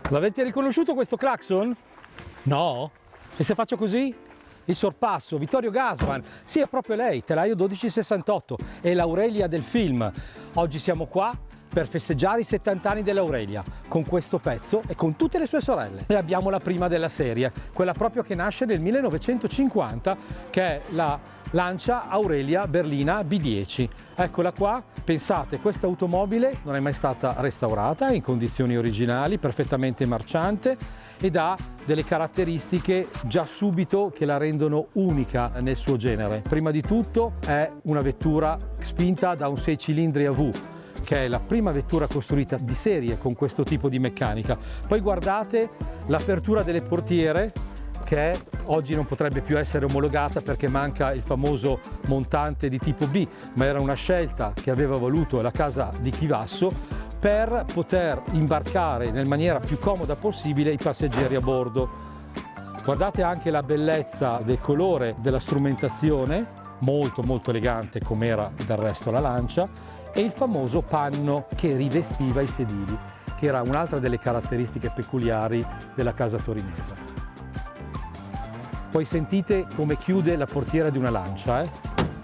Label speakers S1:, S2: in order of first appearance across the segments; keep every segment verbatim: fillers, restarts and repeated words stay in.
S1: L'avete riconosciuto questo clacson? No? E se faccio così? Il sorpasso, Vittorio Gassman, sì è proprio lei, telaio dodici sessantotto, è l'Aurelia del film. Oggi siamo qua per festeggiare i settanta anni dell'Aurelia, con questo pezzo e con tutte le sue sorelle. E abbiamo la prima della serie, quella proprio che nasce nel millenovecentocinquanta, che è la Lancia Aurelia Berlina B dieci. Eccola qua, pensate, questa automobile non è mai stata restaurata, è in condizioni originali, perfettamente marciante ed ha delle caratteristiche già subito che la rendono unica nel suo genere. Prima di tutto è una vettura spinta da un sei cilindri a V, che è la prima vettura costruita di serie con questo tipo di meccanica. Poi guardate l'apertura delle portiere, che oggi non potrebbe più essere omologata perché manca il famoso montante di tipo B, ma era una scelta che aveva voluto la casa di Chivasso per poter imbarcare nella maniera più comoda possibile i passeggeri a bordo. Guardate anche la bellezza del colore della strumentazione, molto molto elegante come era del resto la Lancia, e il famoso panno che rivestiva i sedili, che era un'altra delle caratteristiche peculiari della casa torinese. Poi sentite come chiude la portiera di una Lancia, eh?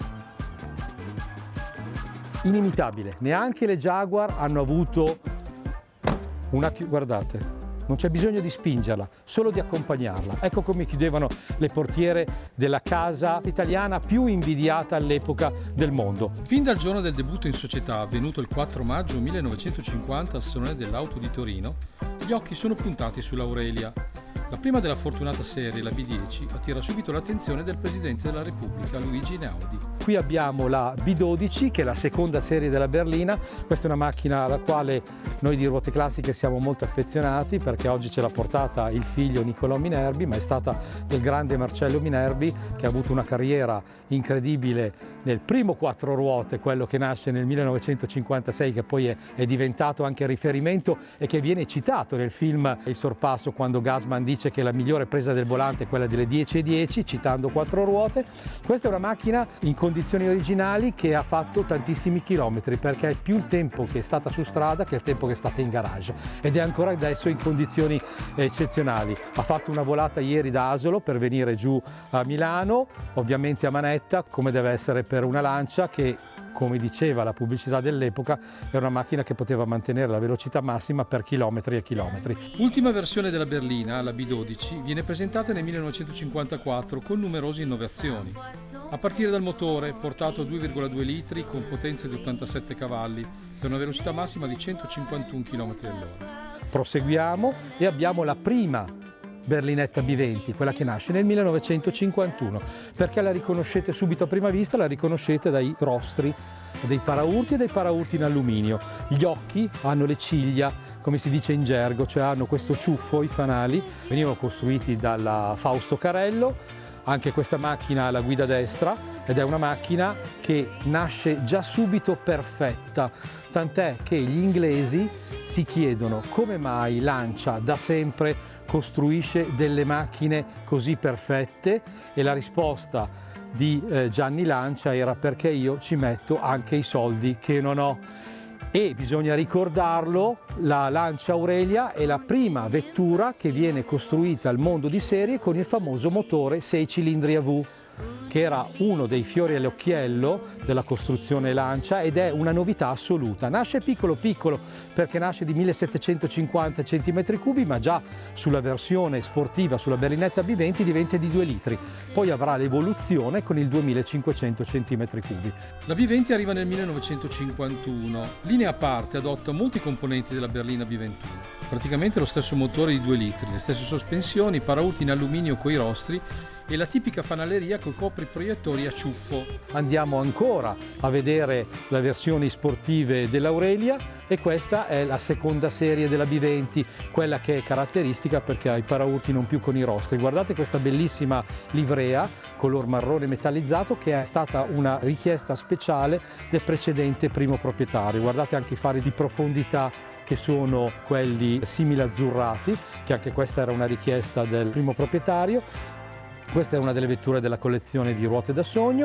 S1: Inimitabile, neanche le Jaguar hanno avuto una chiusura, guardate, non c'è bisogno di spingerla, solo di accompagnarla. Ecco come chiudevano le portiere della casa italiana più invidiata all'epoca del mondo.
S2: Fin dal giorno del debutto in società, avvenuto il quattro maggio millenovecentocinquanta al Salone dell'Auto di Torino, gli occhi sono puntati sull'Aurelia. La prima della fortunata serie, la B dieci, attira subito l'attenzione del Presidente della Repubblica, Luigi Einaudi.
S1: Qui abbiamo la B dodici, che è la seconda serie della berlina. Questa è una macchina alla quale noi di Ruote Classiche siamo molto affezionati, perché oggi ce l'ha portata il figlio Nicolò Minerbi, ma è stata del grande Marcello Minerbi, che ha avuto una carriera incredibile nel primo quattro ruote, quello che nasce nel millenovecentocinquantasei, che poi è, è diventato anche riferimento e che viene citato nel film Il sorpasso, quando Gassman dice che la migliore presa del volante è quella delle dieci e dieci, citando quattro ruote. Questa è una macchina in condizioni originali che ha fatto tantissimi chilometri, perché è più il tempo che è stata su strada che il tempo che è stata in garage, ed è ancora adesso in condizioni eccezionali. Ha fatto una volata ieri da Asolo per venire giù a Milano, ovviamente a manetta, come deve essere per una Lancia che, come diceva la pubblicità dell'epoca, era una macchina che poteva mantenere la velocità massima per chilometri e chilometri.
S2: L'ultima versione della berlina, la B dodici, viene presentata nel millenovecentocinquantaquattro con numerose innovazioni. A partire dal motore, portato a due virgola due litri con potenza di ottantasette cavalli per una velocità massima di centocinquantuno chilometri all'ora.
S1: Proseguiamo e abbiamo la prima berlinetta B venti, quella che nasce nel millenovecentocinquantuno. Perché la riconoscete subito a prima vista? La riconoscete dai rostri dei paraurti e dei paraurti in alluminio. Gli occhi hanno le ciglia, come si dice in gergo, cioè hanno questo ciuffo, i fanali. Venivano costruiti dalla Fausto Carello. Anche questa macchina ha la guida destra ed è una macchina che nasce già subito perfetta, tant'è che gli inglesi si chiedono come mai Lancia da sempre costruisce delle macchine così perfette, e la risposta di eh, Gianni Lancia era: perché io ci metto anche i soldi che non ho. E bisogna ricordarlo, la Lancia Aurelia è la prima vettura che viene costruita al mondo di serie con il famoso motore sei cilindri a V, che era uno dei fiori all'occhiello della costruzione Lancia ed è una novità assoluta. Nasce piccolo piccolo perché nasce di millesettecentocinquanta centimetri cubi, ma già sulla versione sportiva, sulla berlinetta B venti, diventa di due litri. Poi avrà l'evoluzione con il duemilacinquecento centimetri cubi.
S2: La B venti arriva nel millenovecentocinquantuno. Linea a parte adotta molti componenti della berlina B ventuno. Praticamente lo stesso motore di due litri, le stesse sospensioni, paraurti in alluminio coi rostri e la tipica fanaleria con copriproiettori a ciuffo.
S1: Andiamo ancora a vedere le versioni sportive dell'Aurelia, e questa è la seconda serie della B venti, quella che è caratteristica perché ha i paraurti non più con i rostri. Guardate questa bellissima livrea color marrone metallizzato, che è stata una richiesta speciale del precedente primo proprietario. Guardate anche i fari di profondità, che sono quelli simili azzurrati, che anche questa era una richiesta del primo proprietario. Questa è una delle vetture della collezione di Ruote da Sogno.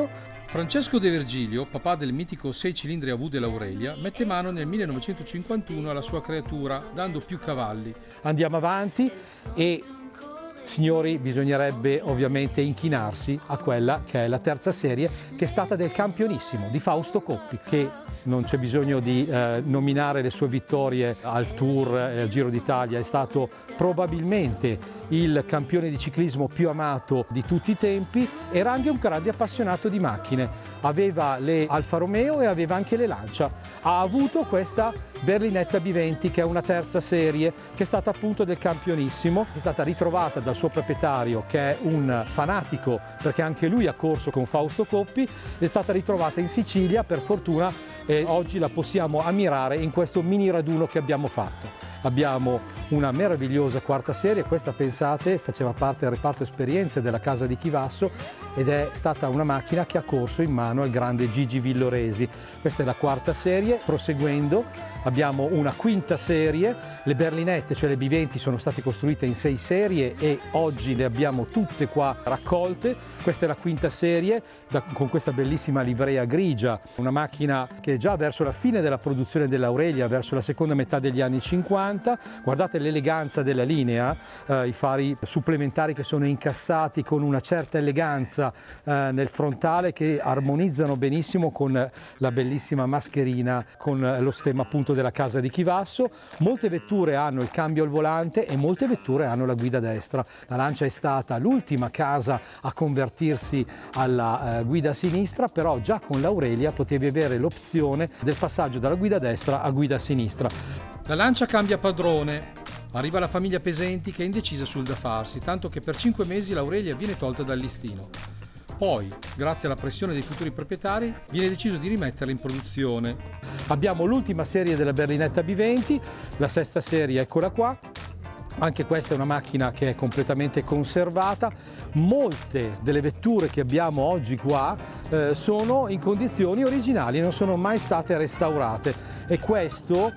S2: Francesco De Virgilio, papà del mitico sei cilindri A V dell'Aurelia, mette mano nel millenovecentocinquantuno alla sua creatura, dando più cavalli.
S1: Andiamo avanti e, signori, bisognerebbe ovviamente inchinarsi a quella che è la terza serie, che è stata del campionissimo di Fausto Coppi, che non c'è bisogno di eh, nominare le sue vittorie al Tour e al Giro d'Italia, è stato probabilmente il campione di ciclismo più amato di tutti i tempi. Era anche un grande appassionato di macchine, aveva le Alfa Romeo e aveva anche le Lancia. Ha avuto questa Berlinetta B venti, che è una terza serie, che è stata appunto del campionissimo, è stata ritrovata dal suo proprietario, che è un fanatico perché anche lui ha corso con Fausto Coppi, è stata ritrovata in Sicilia per fortuna, e oggi la possiamo ammirare in questo mini raduno che abbiamo fatto. Abbiamo una meravigliosa quarta serie, questa pensate faceva parte del reparto esperienze della casa di Chivasso ed è stata una macchina che ha corso in mano al grande Gigi Villoresi. Questa è la quarta serie. Proseguendo abbiamo una quinta serie, le berlinette, cioè le B venti, sono state costruite in sei serie e oggi le abbiamo tutte qua raccolte. Questa è la quinta serie, da, con questa bellissima livrea grigia, una macchina che già verso la fine della produzione dell'Aurelia, verso la seconda metà degli anni cinquanta, guardate l'eleganza della linea, eh, i fari supplementari che sono incassati con una certa eleganza eh, nel frontale, che armonizzano benissimo con la bellissima mascherina con lo stemma appunto della casa di Chivasso. Molte vetture hanno il cambio al volante e molte vetture hanno la guida destra. La Lancia è stata l'ultima casa a convertirsi alla eh, guida a sinistra, però già con l'Aurelia potevi avere l'opzione del passaggio dalla guida destra a guida a sinistra.
S2: La Lancia cambia padrone, arriva la famiglia Pesenti che è indecisa sul da farsi, tanto che per cinque mesi l'Aurelia viene tolta dal listino. Poi, grazie alla pressione dei futuri proprietari, viene deciso di rimetterla in produzione.
S1: Abbiamo l'ultima serie della Berlinetta B venti, la sesta serie, eccola qua. Anche questa è una macchina che è completamente conservata. Molte delle vetture che abbiamo oggi qua eh, sono in condizioni originali, non sono mai state restaurate, e questo,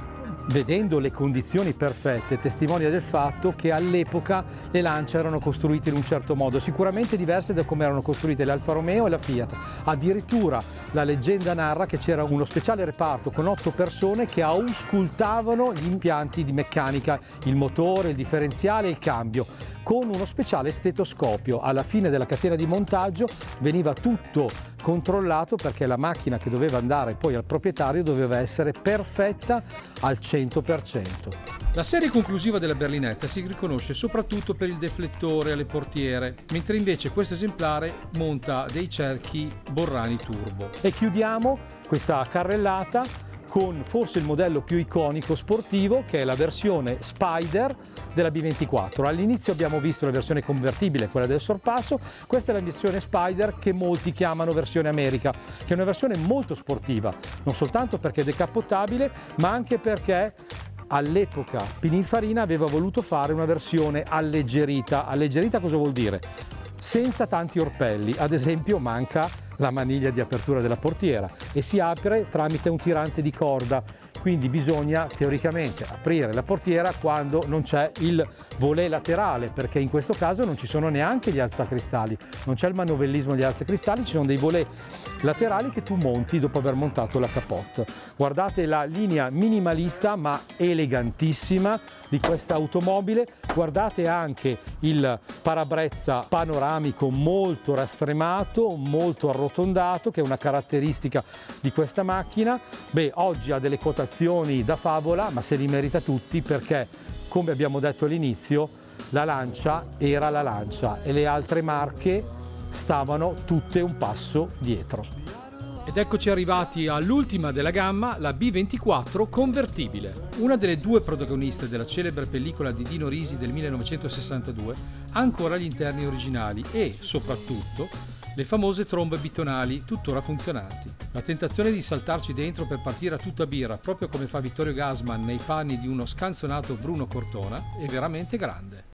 S1: vedendo le condizioni perfette, testimonia del fatto che all'epoca le Lancia erano costruite in un certo modo, sicuramente diverse da come erano costruite le Alfa Romeo e la Fiat. Addirittura la leggenda narra che c'era uno speciale reparto con otto persone che auscultavano gli impianti di meccanica, il motore, il differenziale e il cambio, con uno speciale stetoscopio. Alla fine della catena di montaggio veniva tutto controllato, perché la macchina che doveva andare poi al proprietario doveva essere perfetta al cento per cento.
S2: La serie conclusiva della berlinetta si riconosce soprattutto per il deflettore alle portiere, mentre invece questo esemplare monta dei cerchi Borrani Turbo.
S1: E chiudiamo questa carrellata con forse il modello più iconico sportivo, che è la versione Spider della B ventiquattro. All'inizio abbiamo visto la versione convertibile, quella del sorpasso. Questa è la versione Spider, che molti chiamano versione America, che è una versione molto sportiva, non soltanto perché è decappottabile, ma anche perché all'epoca Pininfarina aveva voluto fare una versione alleggerita. Alleggerita cosa vuol dire? Senza tanti orpelli, ad esempio manca la maniglia di apertura della portiera e si apre tramite un tirante di corda, quindi bisogna teoricamente aprire la portiera quando non c'è il volé laterale, perché in questo caso non ci sono neanche gli alzacristalli, non c'è il manovellismo degli alzacristalli, ci sono dei volé laterali che tu monti dopo aver montato la capote. Guardate la linea minimalista ma elegantissima di questa automobile, guardate anche il parabrezza panoramico molto rastremato, molto arrotondato, che è una caratteristica di questa macchina. Beh, oggi ha delle quotazioni da favola, ma se li merita tutti, perché, come abbiamo detto all'inizio, la Lancia era la Lancia e le altre marche stavano tutte un passo dietro.
S2: Ed eccoci arrivati all'ultima della gamma, la B ventiquattro convertibile. Una delle due protagoniste della celebre pellicola di Dino Risi del millenovecentosessantadue ha ancora gli interni originali e, soprattutto, le famose trombe bitonali tuttora funzionanti. La tentazione di saltarci dentro per partire a tutta birra, proprio come fa Vittorio Gassman nei panni di uno scanzonato Bruno Cortona, è veramente grande.